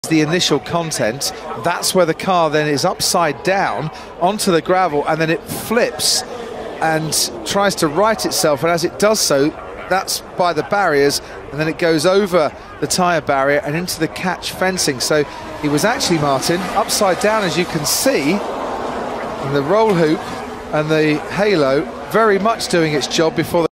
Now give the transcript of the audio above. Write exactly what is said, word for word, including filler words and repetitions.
The initial content, that's where the car then is upside down onto the gravel, and then it flips and tries to right itself, and as it does so, that's by the barriers, and then it goes over the tyre barrier and into the catch fencing. So he was actually, Martin, upside down, as you can see, and the roll hoop and the halo very much doing its job before the